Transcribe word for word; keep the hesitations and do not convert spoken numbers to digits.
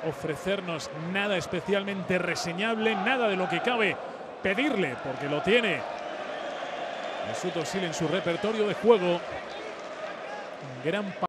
ofrecernos nada especialmente reseñable, nada de lo que cabe pedirle, porque lo tiene Mesut Özil en su repertorio de juego. Un gran